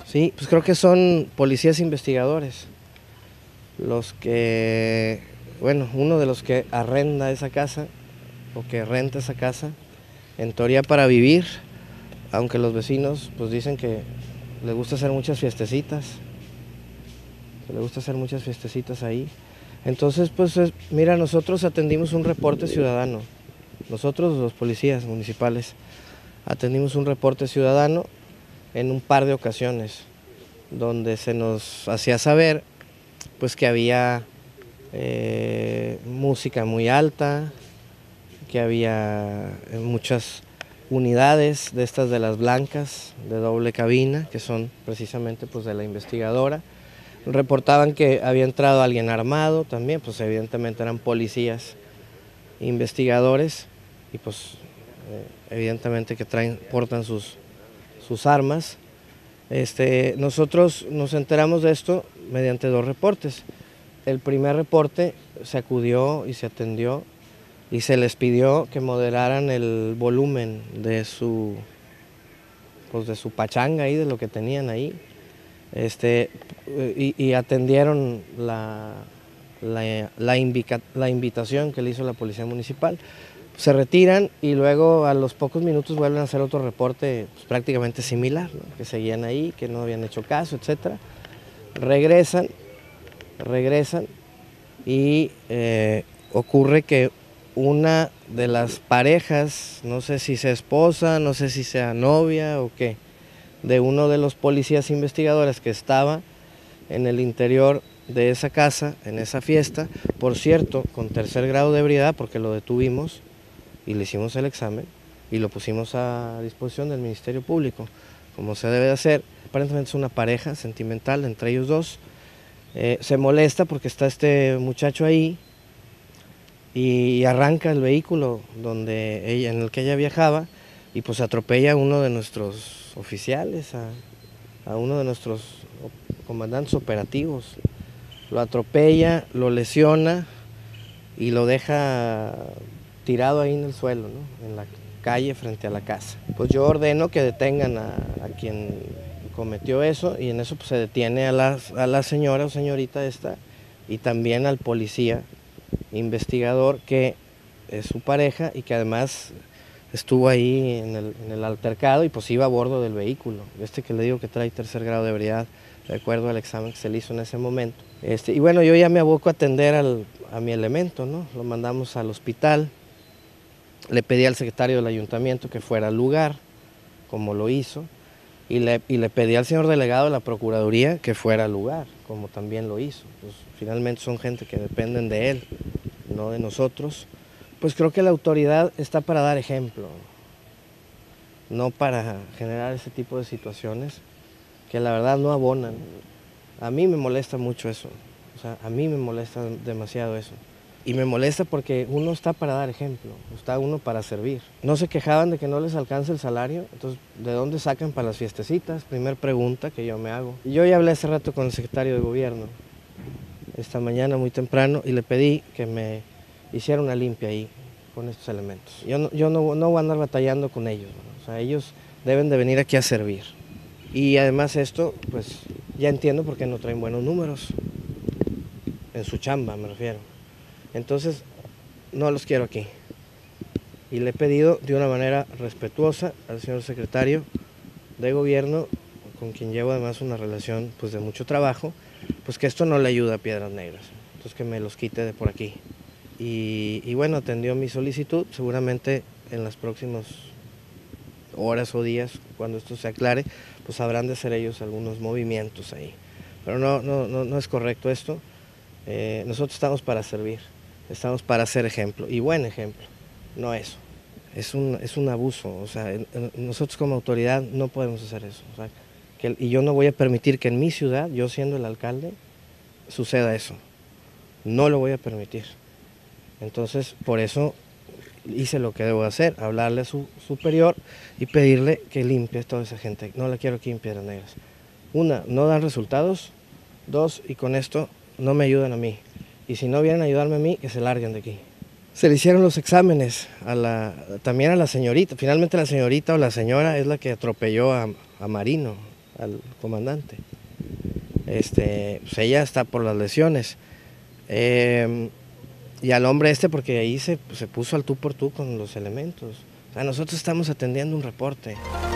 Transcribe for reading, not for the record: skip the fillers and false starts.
Sí, pues creo que son policías investigadores los que, bueno, uno de los que arrenda esa casa o que renta esa casa, en teoría para vivir, aunque los vecinos pues dicen que les gusta hacer muchas fiestecitas, ahí. Entonces, pues mira, nosotros atendimos un reporte ciudadano, nosotros los policías municipales atendimos un reporte ciudadano en un par de ocasiones, donde se nos hacía saber pues que había música muy alta, que había muchas unidades de estas de las blancas, de doble cabina, que son precisamente pues de la investigadora. Reportaban que había entrado alguien armado también, pues evidentemente eran policías investigadores y pues evidentemente que portan sus armas. Nosotros nos enteramos de esto mediante dos reportes. El primer reporte se acudió y se atendió y se les pidió que moderaran el volumen de pues de su pachanga ahí, de lo que tenían ahí. Y atendieron la invitación que le hizo la policía municipal. Se retiran y luego a los pocos minutos vuelven a hacer otro reporte pues, prácticamente similar, ¿no? Que seguían ahí, que no habían hecho caso, etc. Regresan y ocurre que una de las parejas, no sé si sea esposa, no sé si sea novia o qué, de uno de los policías investigadores que estaba en el interior de esa casa, en esa fiesta, por cierto, con tercer grado de ebriedad, porque lo detuvimos y le hicimos el examen y lo pusimos a disposición del Ministerio Público, como se debe de hacer. Aparentemente es una pareja sentimental entre ellos dos. Se molesta porque está este muchacho ahí y arranca el vehículo en el que ella viajaba y pues atropella a uno de nuestros oficiales, a uno de nuestros comandantes operativos. Lo atropella, lo lesiona y lo deja tirado ahí en el suelo, ¿no? En la calle frente a la casa. Pues yo ordeno que detengan a quien cometió eso y en eso pues, se detiene a la señora o señorita esta y también al policía investigador que es su pareja y que además estuvo ahí en el altercado y pues iba a bordo del vehículo. Que le digo que trae tercer grado de ebriedad, de acuerdo al examen que se le hizo en ese momento. Y bueno, yo ya me aboco a atender a mi elemento, ¿no? Lo mandamos al hospital, le pedí al secretario del ayuntamiento que fuera al lugar, como lo hizo, y le pedí al señor delegado de la Procuraduría que fuera al lugar, como también lo hizo. Pues, finalmente son gente que dependen de él, no de nosotros. Pues creo que la autoridad está para dar ejemplo, no para generar ese tipo de situaciones que la verdad no abonan. A mí me molesta mucho eso, o sea, a mí me molesta demasiado eso. Y me molesta porque uno está para dar ejemplo, está uno para servir. No se quejaban de que no les alcance el salario, entonces, ¿de dónde sacan para las fiestecitas? Primer pregunta que yo me hago. Y yo ya hablé hace rato con el secretario de gobierno, esta mañana muy temprano, y le pedí que me hiciera una limpia ahí con estos elementos. Yo no voy a andar batallando con ellos, ¿no? O sea, ellos deben de venir aquí a servir. Y además esto, pues ya entiendo por qué no traen buenos números, en su chamba me refiero. Entonces, no los quiero aquí. Y le he pedido de una manera respetuosa al señor secretario de gobierno, con quien llevo además una relación pues, de mucho trabajo, pues que esto no le ayuda a Piedras Negras, entonces que me los quite de por aquí. Y bueno, atendió mi solicitud, seguramente en las próximas horas o días, cuando esto se aclare, pues habrán de hacer ellos algunos movimientos ahí. Pero no es correcto esto. Nosotros estamos para servir, estamos para hacer ejemplo, y buen ejemplo, no eso. Es un abuso, o sea, nosotros como autoridad no podemos hacer eso. O sea, y yo no voy a permitir que en mi ciudad, yo siendo el alcalde, suceda eso. No lo voy a permitir. Entonces, por eso hice lo que debo hacer, hablarle a su superior y pedirle que limpie toda esa gente. No la quiero aquí en Piedras Negras. Una, no dan resultados. Dos, y con esto no me ayudan a mí. Y si no vienen a ayudarme a mí, que se larguen de aquí. Se le hicieron los exámenes también a la señorita. Finalmente la señorita o la señora es la que atropelló a Marino, al comandante. Pues ella está por las lesiones. Y al hombre porque ahí se puso al tú por tú con los elementos. O sea, nosotros estamos atendiendo un reporte.